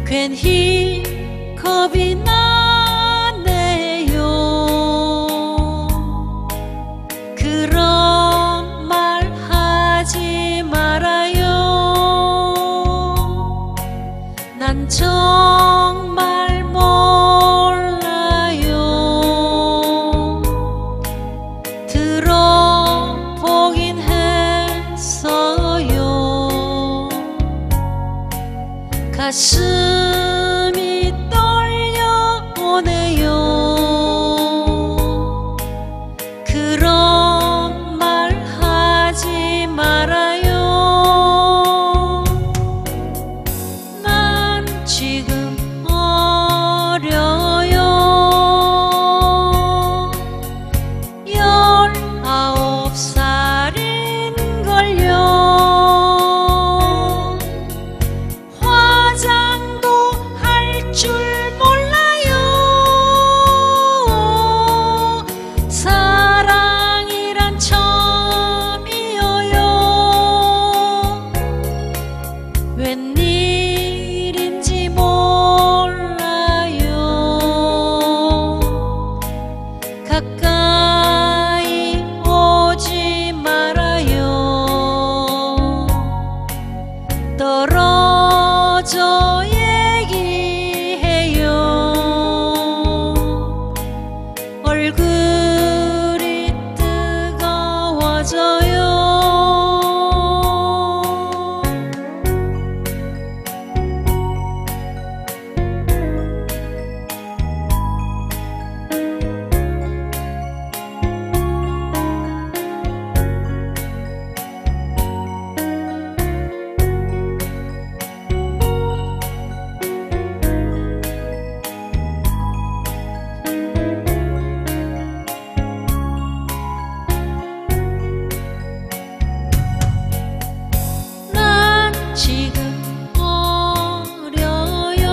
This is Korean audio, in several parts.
괜히 겁이 나네요. 그런 말 하지 말아요. 난 정말 몰라요. 들어보긴 했어요. 가슴이 떨려오네요. 그런 말 하지 말아요. 난 지금 어려요. 19살인걸요. 줄 몰라요. 사랑이란 처음이어요. 웬일인지 몰라요. 가까이 오지 말아요. 떨어져 얼굴이 뜨거워져요. 지금 어려요.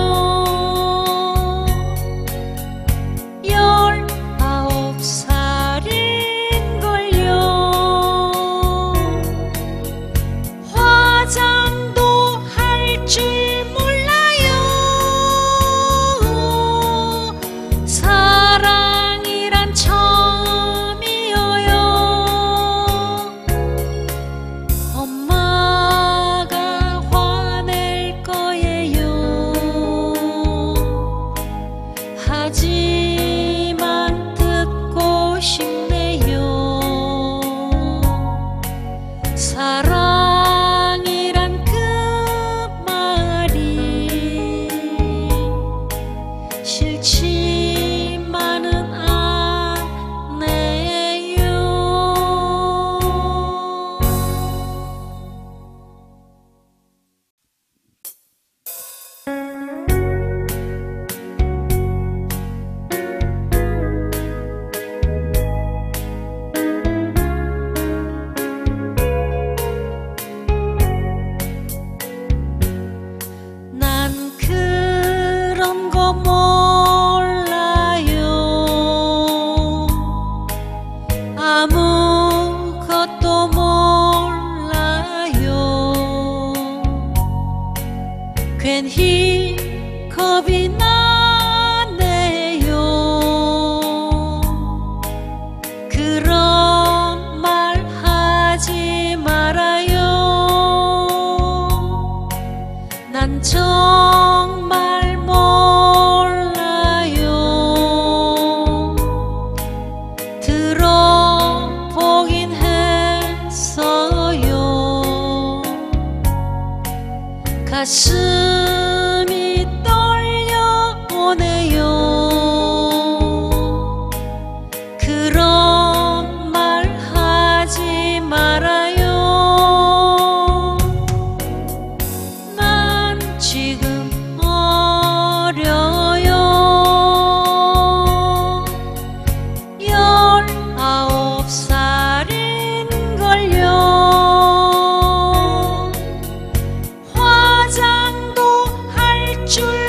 19살인걸요. 화장도 할 줄 몰라요. 사랑이란 처음이어요. 엄마가 화낼 거예요. 하지만 듣고 싶네요. 사랑이란 그 말이 싫지만은 않네요. 난 그런 거 몰라요. 아무것도 몰라요. 괜히 겁이 나네요. 그런 말 하지 말아요. 난 정말 몰라요. 들어보긴 했어요. 가슴이 떨려오네요. 그런 말 하지 말아요. 난 지금 어려요. 19살인걸요. 화장도 할 줄